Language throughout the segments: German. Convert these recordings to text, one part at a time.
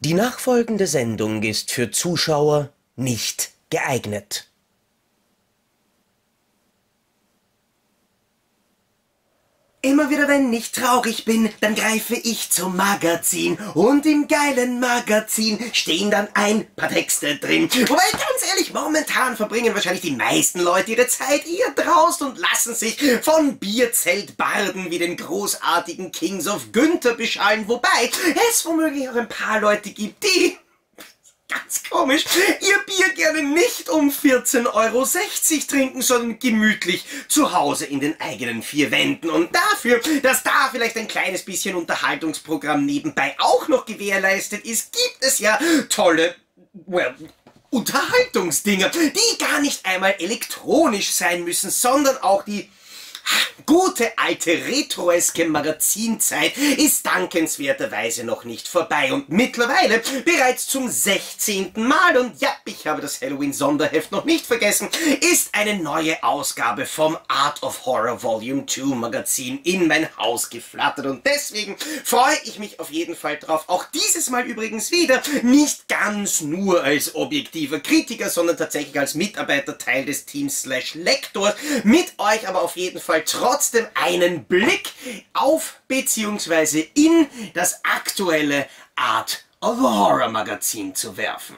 Die nachfolgende Sendung ist für Zuschauer nicht geeignet. Immer wieder, wenn ich traurig bin, dann greife ich zum Magazin. Und im geilen Magazin stehen dann ein paar Texte drin. Wobei, ganz ehrlich, momentan verbringen wahrscheinlich die meisten Leute ihre Zeit eher draußen und lassen sich von Bierzeltbarden wie den großartigen Kings of Günther beschallen. Wobei es womöglich auch ein paar Leute gibt, die... ganz komisch, ihr Bier gerne nicht um 14,60 € trinken, sondern gemütlich zu Hause in den eigenen vier Wänden. Und dafür, dass da vielleicht ein kleines bisschen Unterhaltungsprogramm nebenbei auch noch gewährleistet ist, gibt es ja tolle, Unterhaltungsdinger, die gar nicht einmal elektronisch sein müssen, sondern auch die gute alte retroeske Magazinzeit ist dankenswerterweise noch nicht vorbei und mittlerweile bereits zum 16. Mal, und ja, ich habe das Halloween-Sonderheft noch nicht vergessen, ist eine neue Ausgabe vom Art of Horror Volume 2 Magazin in mein Haus geflattert, und deswegen freue ich mich auf jeden Fall drauf. Auch dieses Mal übrigens wieder nicht ganz nur als objektiver Kritiker, sondern tatsächlich als Mitarbeiter Teil des Teams /Lektor, mit euch aber auf jeden Fall trotzdem einen Blick auf bzw. in das aktuelle Art of Horror Magazin zu werfen.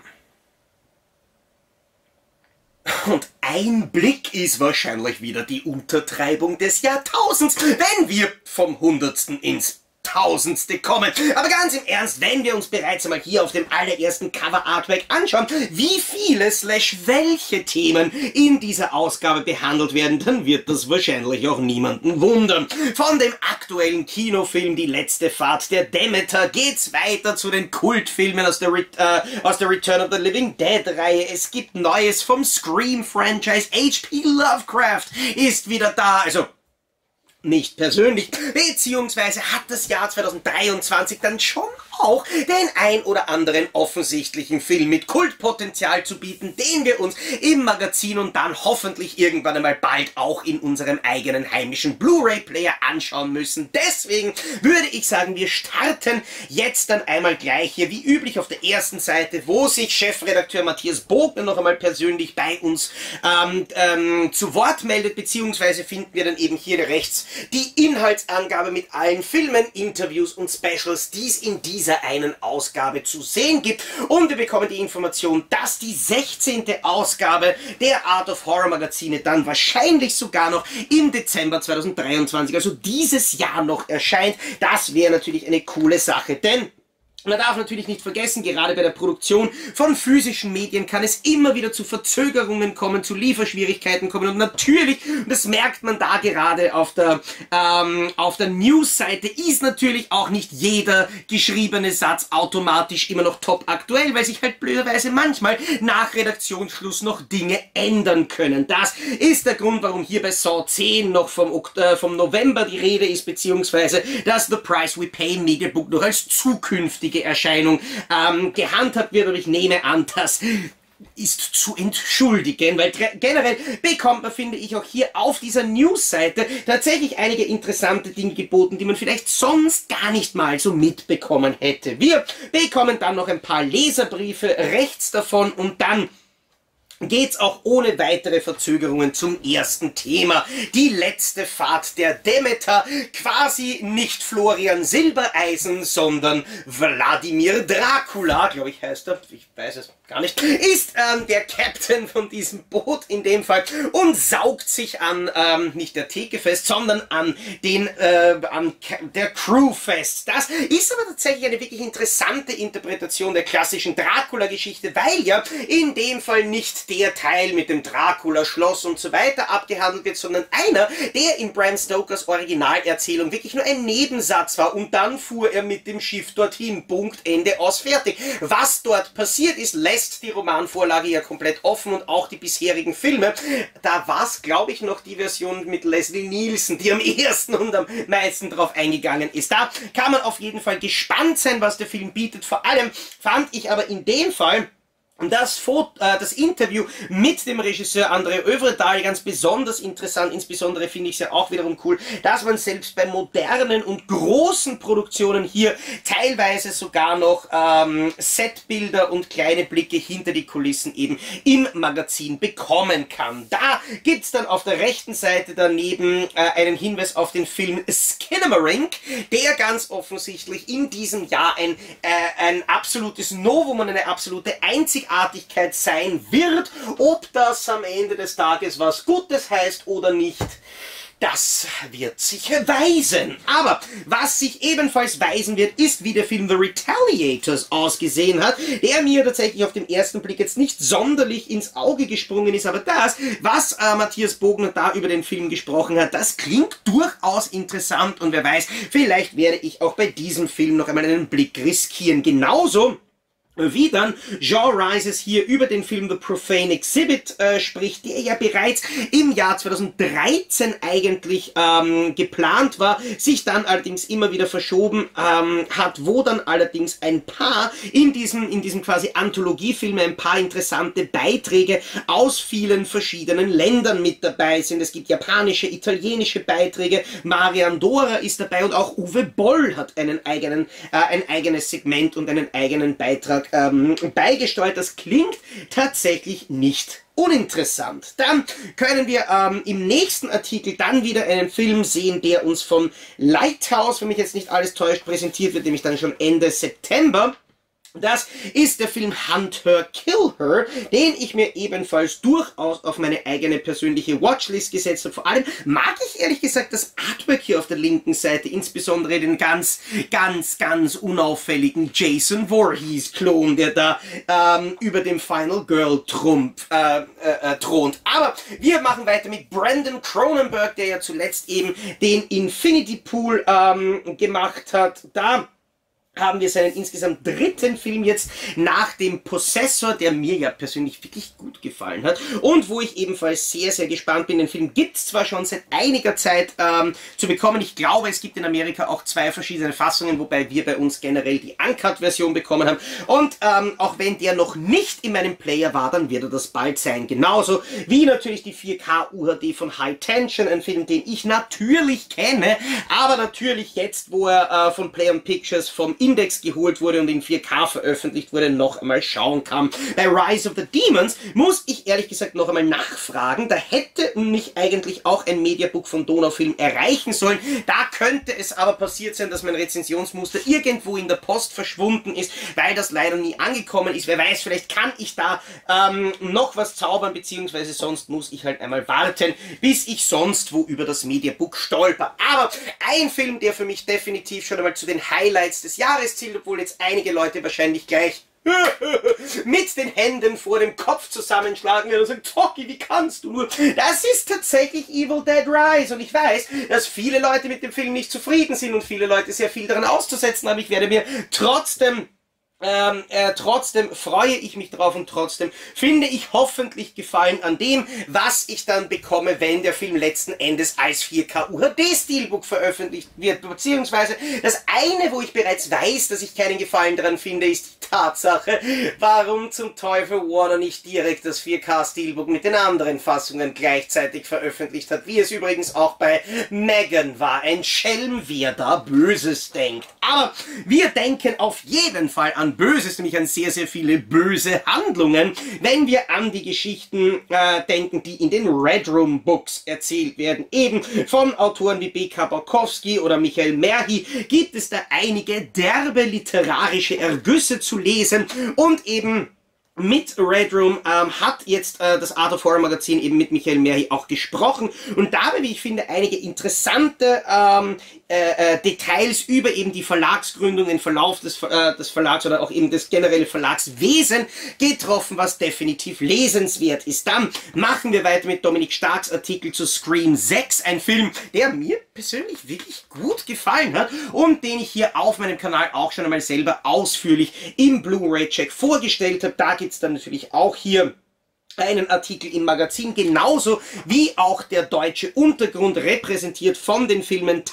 Und ein Blick ist wahrscheinlich wieder die Untertreibung des Jahrtausends, wenn wir vom Hundertsten ins Tausendste kommen. Aber ganz im Ernst, wenn wir uns bereits einmal hier auf dem allerersten Cover-Artwork anschauen, wie viele / welche Themen in dieser Ausgabe behandelt werden, dann wird das wahrscheinlich auch niemanden wundern. Von dem aktuellen Kinofilm Die letzte Fahrt der Demeter geht's weiter zu den Kultfilmen aus der Return of the Living Dead Reihe. Es gibt Neues vom Scream-Franchise. H.P. Lovecraft ist wieder da, also nicht persönlich, beziehungsweise hat das Jahr 2023 dann schon auch den ein oder anderen offensichtlichen Film mit Kultpotenzial zu bieten, den wir uns im Magazin und dann hoffentlich irgendwann einmal bald auch in unserem eigenen heimischen Blu-ray-Player anschauen müssen. Deswegen würde ich sagen, wir starten jetzt dann einmal gleich hier, wie üblich, auf der ersten Seite, wo sich Chefredakteur Matthias Bogner noch einmal persönlich bei uns zu Wort meldet, beziehungsweise finden wir dann eben hier rechts die Inhaltsangabe mit allen Filmen, Interviews und Specials, die es in dieser einen Ausgabe zu sehen gibt. Und wir bekommen die Information, dass die 16. Ausgabe der Art of Horror Magazine dann wahrscheinlich sogar noch im Dezember 2023, also dieses Jahr noch erscheint. Das wäre natürlich eine coole Sache, denn man darf natürlich nicht vergessen, gerade bei der Produktion von physischen Medien kann es immer wieder zu Verzögerungen kommen, zu Lieferschwierigkeiten kommen, und natürlich, und das merkt man da gerade auf der News-Seite, ist natürlich auch nicht jeder geschriebene Satz automatisch immer noch top aktuell, weil sich halt blöderweise manchmal nach Redaktionsschluss noch Dinge ändern können. Das ist der Grund, warum hier bei Saw 10 noch vom November die Rede ist, beziehungsweise dass The Price We Pay Mediabook noch als zukünftige Erscheinung gehandhabt wird, und ich nehme an, das ist zu entschuldigen, weil generell bekommt man, finde ich, auch hier auf dieser News-Seite tatsächlich einige interessante Dinge geboten, die man vielleicht sonst gar nicht mal so mitbekommen hätte. Wir bekommen dann noch ein paar Leserbriefe rechts davon, und dann geht's auch ohne weitere Verzögerungen zum ersten Thema. Die letzte Fahrt der Demeter, quasi nicht Florian Silbereisen, sondern Wladimir Dracula, glaube ich heißt er, ich weiß es gar nicht, ist der Captain von diesem Boot in dem Fall und saugt sich an, nicht der Theke fest, sondern an der Crew fest. Das ist aber tatsächlich eine wirklich interessante Interpretation der klassischen Dracula-Geschichte, weil ja in dem Fall nicht der Teil mit dem Dracula-Schloss und so weiter abgehandelt wird, sondern einer, der in Bram Stokers Originalerzählung wirklich nur ein Nebensatz war, und dann fuhr er mit dem Schiff dorthin. Punkt, Ende, aus, fertig. Was dort passiert ist, lässt die Romanvorlage ja komplett offen, und auch die bisherigen Filme. Da war es, glaube ich, noch die Version mit Leslie Nielsen, die am ersten und am meisten drauf eingegangen ist. Da kann man auf jeden Fall gespannt sein, was der Film bietet. Vor allem fand ich aber in dem Fall das Interview mit dem Regisseur André Œvredal ganz besonders interessant. Insbesondere finde ich es ja auch wiederum cool, dass man selbst bei modernen und großen Produktionen hier teilweise sogar noch Setbilder und kleine Blicke hinter die Kulissen eben im Magazin bekommen kann. Da gibt's dann auf der rechten Seite daneben einen Hinweis auf den Film Skinamarink, der ganz offensichtlich in diesem Jahr ein absolutes Novum und eine absolute Einzigartigkeit sein wird. Ob das am Ende des Tages was Gutes heißt oder nicht, das wird sich weisen. Aber was sich ebenfalls weisen wird, ist, wie der Film The Retaliators ausgesehen hat, der mir tatsächlich auf den ersten Blick jetzt nicht sonderlich ins Auge gesprungen ist, aber das, was Matthias Bogner da über den Film gesprochen hat, das klingt durchaus interessant und wer weiß, vielleicht werde ich auch bei diesem Film noch einmal einen Blick riskieren. Genauso wie dann Jean Rises hier über den Film The Profane Exhibit spricht, der ja bereits im Jahr 2013 eigentlich geplant war, sich dann allerdings immer wieder verschoben hat, wo dann allerdings ein paar in diesem quasi Anthologiefilme ein paar interessante Beiträge aus vielen verschiedenen Ländern mit dabei sind. Es gibt japanische, italienische Beiträge, Marian Dora ist dabei und auch Uwe Boll hat ein eigenes Segment und einen eigenen Beitrag beigesteuert. Das klingt tatsächlich nicht uninteressant. Dann können wir im nächsten Artikel dann wieder einen Film sehen, der uns von Lighthouse, wenn mich jetzt nicht alles täuscht, präsentiert wird, nämlich dann schon Ende September. Das ist der Film Hunt Her, Kill Her, den ich mir ebenfalls durchaus auf meine eigene persönliche Watchlist gesetzt habe. Vor allem mag ich ehrlich gesagt das Artwork hier auf der linken Seite, insbesondere den ganz unauffälligen Jason Voorhees-Klon, der da über dem Final Girl thront. Aber wir machen weiter mit Brandon Cronenberg, der ja zuletzt eben den Infinity Pool gemacht hat. Da haben wir seinen insgesamt dritten Film jetzt nach dem Possessor, der mir ja persönlich wirklich gut gefallen hat und wo ich ebenfalls sehr, sehr gespannt bin. Den Film gibt es zwar schon seit einiger Zeit zu bekommen. Ich glaube, es gibt in Amerika auch 2 verschiedene Fassungen, wobei wir bei uns generell die Uncut-Version bekommen haben. Und auch wenn der noch nicht in meinem Player war, dann wird er das bald sein. Genauso wie natürlich die 4K UHD von High Tension, ein Film, den ich natürlich kenne, aber natürlich jetzt, wo er von Play on Pictures vom Index geholt wurde und in 4K veröffentlicht wurde, noch einmal schauen kann. Bei Rise of the Demons muss ich ehrlich gesagt noch einmal nachfragen. Da hätte mich eigentlich auch ein Mediabook von Donaufilm erreichen sollen. Da könnte es aber passiert sein, dass mein Rezensionsmuster irgendwo in der Post verschwunden ist, weil das leider nie angekommen ist. Wer weiß, vielleicht kann ich da noch was zaubern, beziehungsweise sonst muss ich halt einmal warten, bis ich sonst wo über das Mediabook stolper. Aber ein Film, der für mich definitiv schon einmal zu den Highlights des Jahres zählt, obwohl jetzt einige Leute wahrscheinlich gleich mit den Händen vor dem Kopf zusammenschlagen werden und sagen, Toki, wie kannst du nur? Das ist tatsächlich Evil Dead Rise und ich weiß, dass viele Leute mit dem Film nicht zufrieden sind und viele Leute sehr viel daran auszusetzen haben. Ich werde mir trotzdem freue ich mich drauf und trotzdem finde ich hoffentlich Gefallen an dem, was ich dann bekomme, wenn der Film letzten Endes als 4K UHD-Steelbook veröffentlicht wird. Beziehungsweise das eine, wo ich bereits weiß, dass ich keinen Gefallen daran finde, ist die Tatsache, warum zum Teufel Warner nicht direkt das 4K-Steelbook mit den anderen Fassungen gleichzeitig veröffentlicht hat, wie es übrigens auch bei Megan war. Ein Schelm, wer da Böses denkt. Aber wir denken auf jeden Fall an Böses, nämlich an sehr, sehr viele böse Handlungen, wenn wir an die Geschichten denken, die in den Red Room Books erzählt werden. Eben von Autoren wie B.K. Borkowski oder Michael Merhi gibt es da einige derbe literarische Ergüsse zu lesen und eben mit Red Room hat jetzt das Art of Horror Magazin eben mit Michael Merhi auch gesprochen und dabei, wie ich finde, einige interessante Details über eben die Verlagsgründung, den Verlauf des Verlags oder auch eben das generelle Verlagswesen getroffen, was definitiv lesenswert ist. Dann machen wir weiter mit Dominik Starks Artikel zu Scream 6, ein Film, der mir persönlich wirklich gut gefallen hat und den ich hier auf meinem Kanal auch schon einmal selber ausführlich im Blu-ray-Check vorgestellt habe. Da gibt es dann natürlich auch hier einen Artikel im Magazin, genauso wie auch der deutsche Untergrund, repräsentiert von den Filmen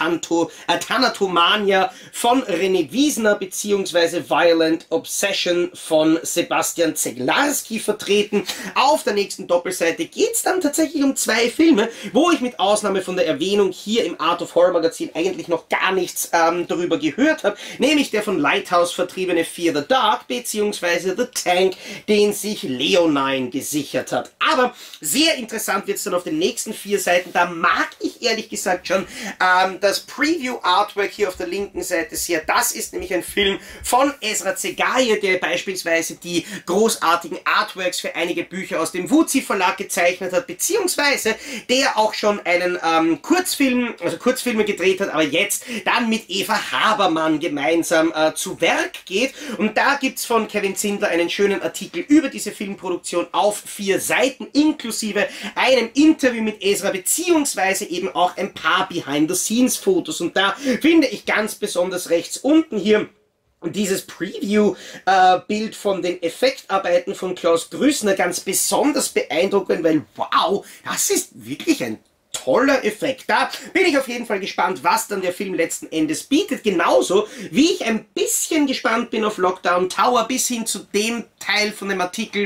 Thanatomania von René Wiesner bzw. Violent Obsession von Sebastian Zeglarski vertreten. Auf der nächsten Doppelseite geht es dann tatsächlich um 2 Filme, wo ich mit Ausnahme von der Erwähnung hier im Art of Horror Magazin eigentlich noch gar nichts darüber gehört habe, nämlich der von Lighthouse vertriebene Fear the Dark bzw. The Tank, den sich Leonine gesichert hat. Aber sehr interessant wird es dann auf den nächsten 4 Seiten. Da mag ich ehrlich gesagt schon das Preview-Artwork hier auf der linken Seite sehr. Das ist nämlich ein Film von Ezra Zegaye, der beispielsweise die großartigen Artworks für einige Bücher aus dem Wuzi Verlag gezeichnet hat, beziehungsweise der auch schon einen Kurzfilme gedreht hat, aber jetzt dann mit Eva Habermann gemeinsam zu Werk geht. Und da gibt es von Kevin Zindler einen schönen Artikel über diese Filmproduktion auf 4 Seiten, inklusive einem Interview mit Ezra, beziehungsweise eben auch ein paar Behind-the-Scenes-Fotos. Und da finde ich ganz besonders rechts unten hier dieses Preview-Bild von den Effektarbeiten von Klaus Grüßner ganz besonders beeindruckend, weil wow, das ist wirklich ein toller Effekt. Da bin ich auf jeden Fall gespannt, was dann der Film letzten Endes bietet. Genauso wie ich ein bisschen gespannt bin auf Lockdown Tower, bis hin zu dem Teil von dem Artikel,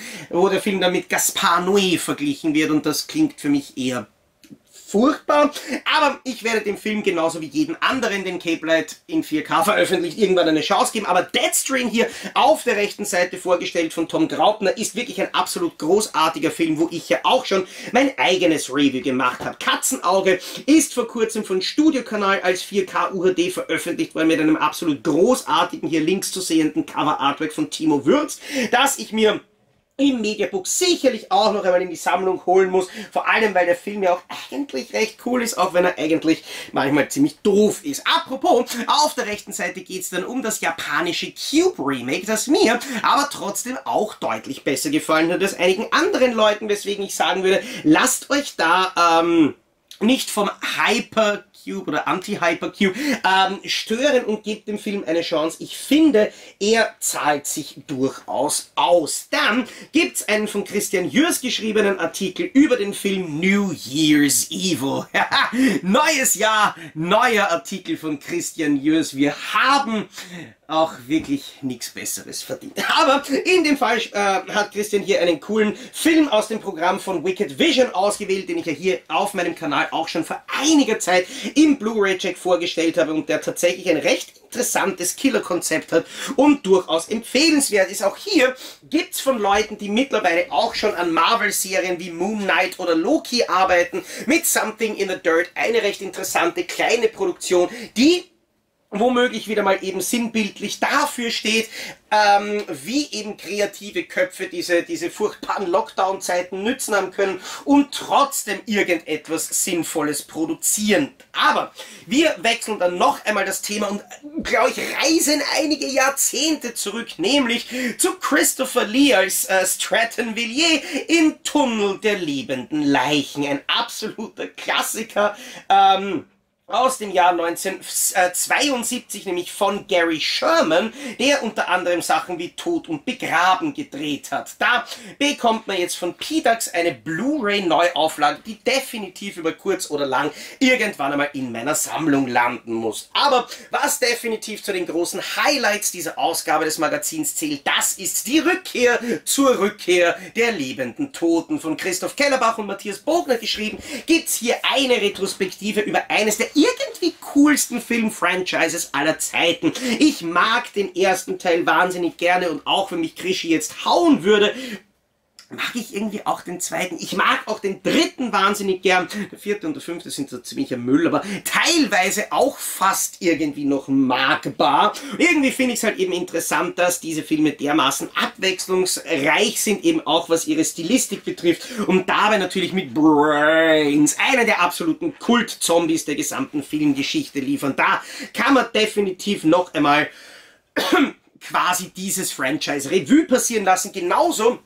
wo der Film dann mit Gaspar Noé verglichen wird, und das klingt für mich eher furchtbar, aber ich werde dem Film genauso wie jeden anderen, den Cape Light in 4K veröffentlicht, irgendwann eine Chance geben. Aber Deadstream hier auf der rechten Seite, vorgestellt von Tom Graupner, ist wirklich ein absolut großartiger Film, wo ich ja auch schon mein eigenes Review gemacht habe. Katzenauge ist vor kurzem von Studiokanal als 4K UHD veröffentlicht worden, mit einem absolut großartigen, hier links zu sehenden Cover-Artwork von Timo Würz, das ich mir im Mediabook sicherlich auch noch einmal in die Sammlung holen muss, vor allem weil der Film ja auch eigentlich recht cool ist, auch wenn er eigentlich manchmal ziemlich doof ist. Apropos, auf der rechten Seite geht es dann um das japanische Cube Remake, das mir aber trotzdem auch deutlich besser gefallen hat als einigen anderen Leuten, weswegen ich sagen würde, lasst euch da nicht vom Hypercube oder Anti-Hypercube stören und gebt dem Film eine Chance. Ich finde, er zahlt sich durchaus aus. Dann gibt es einen von Christian Jürs geschriebenen Artikel über den Film New Year's Evil. Neues Jahr, neuer Artikel von Christian Jürs. Wir haben auch wirklich nichts Besseres verdient. Aber in dem Fall hat Christian hier einen coolen Film aus dem Programm von Wicked Vision ausgewählt, den ich ja hier auf meinem Kanal auch schon vor einiger Zeit im Blu-ray-Check vorgestellt habe und der tatsächlich ein recht interessantes Killer-Konzept hat und durchaus empfehlenswert ist. Auch hier gibt es von Leuten, die mittlerweile auch schon an Marvel-Serien wie Moon Knight oder Loki arbeiten, mit Something in the Dirt eine recht interessante kleine Produktion, die womöglich wieder mal eben sinnbildlich dafür steht, wie eben kreative Köpfe diese furchtbaren Lockdown-Zeiten nützen haben können und trotzdem irgendetwas Sinnvolles produzieren. Aber wir wechseln dann noch einmal das Thema und, glaube ich, reisen einige Jahrzehnte zurück, nämlich zu Christopher Lee als Stratton Villiers in Tunnel der lebenden Leichen. Ein absoluter Klassiker, aus dem Jahr 1972, nämlich von Gary Sherman, der unter anderem Sachen wie Tod und Begraben gedreht hat. Da bekommt man jetzt von PDAX eine Blu-ray-Neuauflage, die definitiv über kurz oder lang irgendwann einmal in meiner Sammlung landen muss. Aber was definitiv zu den großen Highlights dieser Ausgabe des Magazins zählt, das ist die Rückkehr zur Rückkehr der lebenden Toten. Von Christoph Kellerbach und Matthias Bogner geschrieben, gibt's hier eine Retrospektive über eines der irgendwie coolsten Film-Franchises aller Zeiten. Ich mag den ersten Teil wahnsinnig gerne und auch wenn mich Krischi jetzt hauen würde, mag ich irgendwie auch den zweiten. Ich mag auch den dritten wahnsinnig gern. Der vierte und der fünfte sind so ziemlicher Müll, aber teilweise auch fast irgendwie noch magbar. Irgendwie finde ich es halt eben interessant, dass diese Filme dermaßen abwechslungsreich sind, eben auch was ihre Stilistik betrifft und dabei natürlich mit Brains, einer der absoluten Kult-Zombies der gesamten Filmgeschichte liefern. Da kann man definitiv noch einmal quasi dieses Franchise Revue passieren lassen. Genauso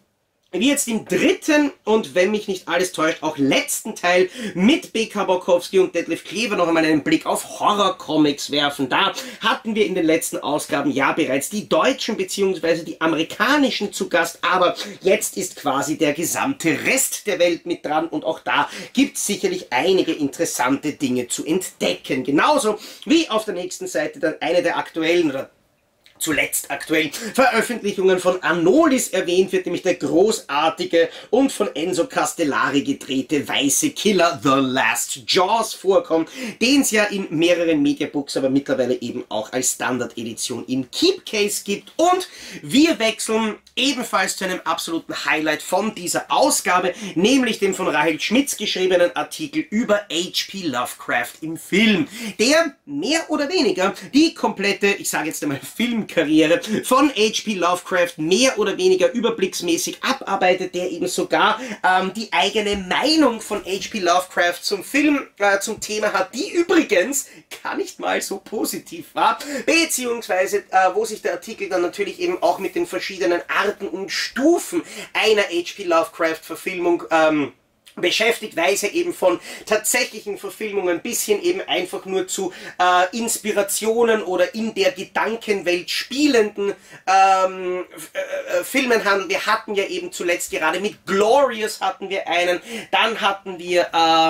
wie jetzt im dritten und, wenn mich nicht alles täuscht, auch letzten Teil mit B.K. Bokowski und Detlef Klever noch einmal einen Blick auf Horror-Comics werfen. Da hatten wir in den letzten Ausgaben ja bereits die deutschen bzw. die amerikanischen zu Gast, aber jetzt ist quasi der gesamte Rest der Welt mit dran und auch da gibt es sicherlich einige interessante Dinge zu entdecken. Genauso wie auf der nächsten Seite dann eine der aktuellen oder zuletzt aktuell Veröffentlichungen von Anolis erwähnt wird, nämlich der großartige und von Enzo Castellari gedrehte Weiße Killer The Last Jaws vorkommt, den es ja in mehreren Mediabooks, aber mittlerweile eben auch als Standard-Edition im Keepcase gibt. Und wir wechseln ebenfalls zu einem absoluten Highlight von dieser Ausgabe, nämlich dem von Rahel Schmitz geschriebenen Artikel über H.P. Lovecraft im Film, der mehr oder weniger die komplette, ich sage jetzt einmal Filmkarriere von H.P. Lovecraft mehr oder weniger überblicksmäßig abarbeitet, der eben sogar die eigene Meinung von H.P. Lovecraft zum Film, zum Thema hat, die übrigens gar nicht mal so positiv war, beziehungsweise wo sich der Artikel dann natürlich eben auch mit den verschiedenen Arten und Stufen einer H.P. Lovecraft-Verfilmung beschäftigt, weise eben von tatsächlichen Verfilmungen bis hin eben einfach nur zu Inspirationen oder in der Gedankenwelt spielenden Filmen handelt. Wir hatten ja eben zuletzt gerade mit Glorious hatten wir einen, dann hatten wir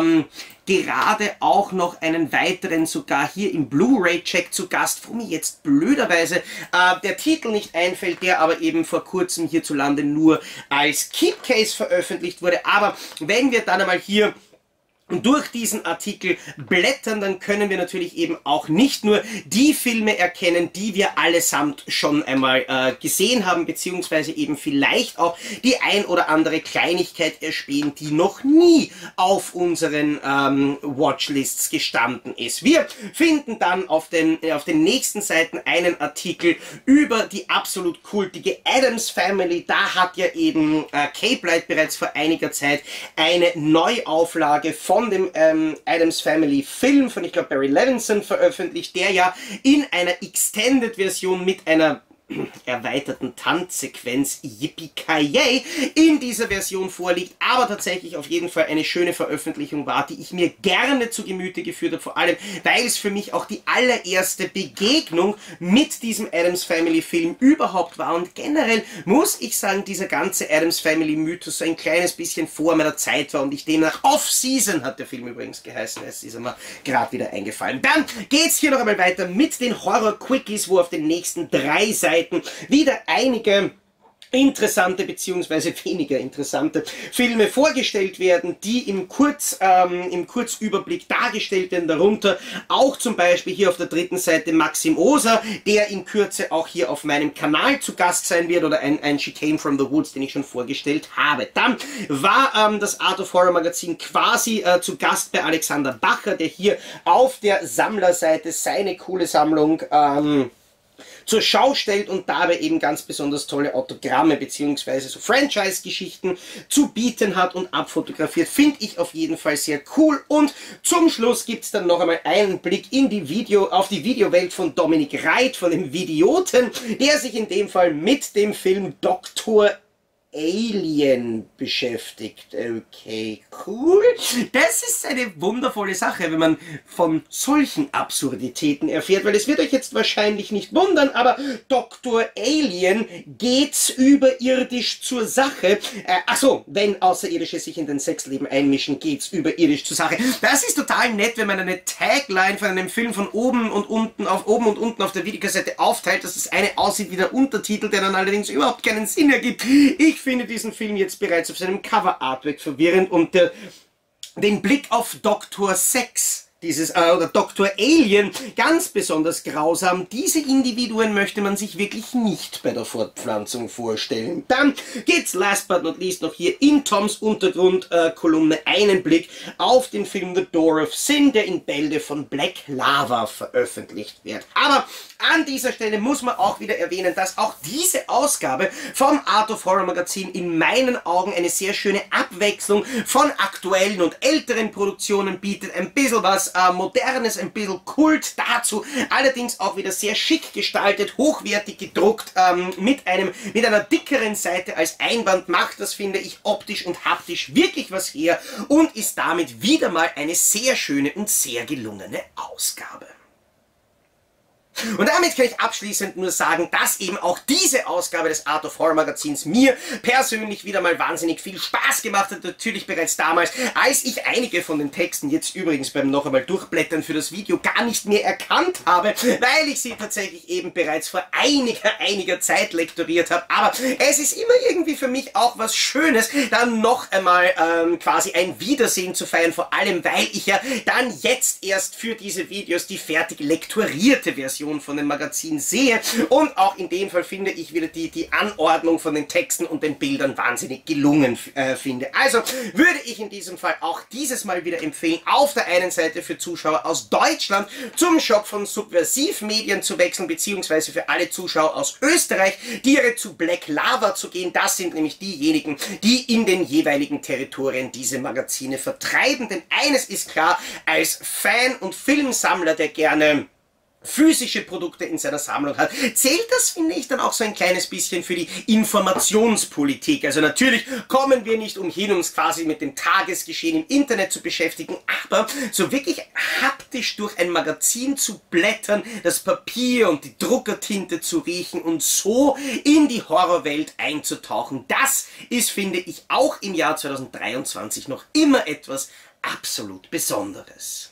gerade auch noch einen weiteren, sogar hier im Blu-ray-Check zu Gast, wo mir jetzt blöderweise der Titel nicht einfällt, der aber eben vor kurzem hierzulande nur als Keepcase veröffentlicht wurde. Aber wenn wir dann einmal hier durch diesen Artikel blättern, dann können wir natürlich eben auch nicht nur die Filme erkennen, die wir allesamt schon einmal gesehen haben, beziehungsweise eben vielleicht auch die ein oder andere Kleinigkeit erspähen, die noch nie auf unseren Watchlists gestanden ist. Wir finden dann auf den nächsten Seiten einen Artikel über die absolut kultige Addams Family. Da hat ja eben Cape Light bereits vor einiger Zeit eine Neuauflage von dem Addams Family Film von, ich glaube, Barry Levinson veröffentlicht, der ja in einer Extended Version mit einer erweiterten Tanzsequenz Yippie-Ki-Yay in dieser Version vorliegt, aber tatsächlich auf jeden Fall eine schöne Veröffentlichung war, die ich mir gerne zu Gemüte geführt habe, vor allem, weil es für mich auch die allererste Begegnung mit diesem Addams Family Film überhaupt war und generell muss ich sagen, dieser ganze Addams Family Mythos so ein kleines bisschen vor meiner Zeit war und ich demnach Off-Season hat der Film übrigens geheißen, es ist mir gerade wieder eingefallen. Dann geht's hier noch einmal weiter mit den Horror-Quickies, wo auf den nächsten 3 Seiten wieder einige interessante bzw. weniger interessante Filme vorgestellt werden, die im Kurzüberblick dargestellt werden, darunter auch zum Beispiel hier auf der 3. Seite Maxim Ozer, der in Kürze auch hier auf meinem Kanal zu Gast sein wird, oder ein She Came from the Woods, den ich schon vorgestellt habe. Dann war das Art of Horror Magazin quasi zu Gast bei Alexander Bacher, der hier auf der Sammlerseite seine coole Sammlung zur Schau stellt und dabei eben ganz besonders tolle Autogramme bzw. so Franchise-Geschichten zu bieten hat und abfotografiert. Finde ich auf jeden Fall sehr cool. Und zum Schluss gibt es dann noch einmal einen Blick in die auf die Videowelt von Dominik Reit, von dem Videoten, der sich in dem Fall mit dem Film Dr. Alien beschäftigt. Okay, cool. Das ist eine wundervolle Sache, wenn man von solchen Absurditäten erfährt, weil es wird euch jetzt wahrscheinlich nicht wundern, aber Dr. Alien geht's überirdisch zur Sache. Achso, wenn Außerirdische sich in den Sexleben einmischen, geht's überirdisch zur Sache. Das ist total nett, wenn man eine Tagline von einem Film von oben und unten auf der Videokassette aufteilt, dass das eine aussieht wie der Untertitel, der dann allerdings überhaupt keinen Sinn ergibt. Ich finde diesen Film jetzt bereits auf seinem Cover-Artwork verwirrend und den Blick auf Dr. Sex, oder Dr. Alien, ganz besonders grausam. Diese Individuen möchte man sich wirklich nicht bei der Fortpflanzung vorstellen. Dann geht's last but not least noch hier in Toms Untergrund-Kolumne einen Blick auf den Film The Door of Sin, der in Bälde von Black Lava veröffentlicht wird. Aber an dieser Stelle muss man auch wieder erwähnen, dass auch diese Ausgabe vom Art of Horror Magazin in meinen Augen eine sehr schöne Abwechslung von aktuellen und älteren Produktionen bietet. Ein bisschen was etwas Modernes, ein bisschen Kult dazu, allerdings auch wieder sehr schick gestaltet, hochwertig gedruckt, mit einer dickeren Seite als Einband, macht das, finde ich, optisch und haptisch wirklich was her und ist damit wieder mal eine sehr schöne und sehr gelungene Ausgabe. Und damit kann ich abschließend nur sagen, dass eben auch diese Ausgabe des Art of Horror Magazins mir persönlich wieder mal wahnsinnig viel Spaß gemacht hat. Natürlich bereits damals, als ich einige von den Texten jetzt übrigens beim noch einmal Durchblättern für das Video gar nicht mehr erkannt habe, weil ich sie tatsächlich eben bereits vor einiger Zeit lektoriert habe. Aber es ist immer irgendwie für mich auch was Schönes, dann noch einmal quasi ein Wiedersehen zu feiern, vor allem weil ich ja dann jetzt erst für diese Videos die fertig lektorierte Version von dem Magazin sehe und auch in dem Fall finde ich wieder die Anordnung von den Texten und den Bildern wahnsinnig gelungen finde. Also würde ich in diesem Fall auch dieses Mal wieder empfehlen, auf der einen Seite für Zuschauer aus Deutschland zum Shop von Subversiv Medien zu wechseln, beziehungsweise für alle Zuschauer aus Österreich direkt zu Black Lava zu gehen. Das sind nämlich diejenigen, die in den jeweiligen Territorien diese Magazine vertreiben. Denn eines ist klar, als Fan und Filmsammler, der gerne physische Produkte in seiner Sammlung hat, zählt das, finde ich, dann auch so ein kleines bisschen für die Informationspolitik. Also natürlich kommen wir nicht umhin, uns quasi mit dem Tagesgeschehen im Internet zu beschäftigen, aber so wirklich haptisch durch ein Magazin zu blättern, das Papier und die Druckertinte zu riechen und so in die Horrorwelt einzutauchen, das ist, finde ich, auch im Jahr 2023 noch immer etwas absolut Besonderes.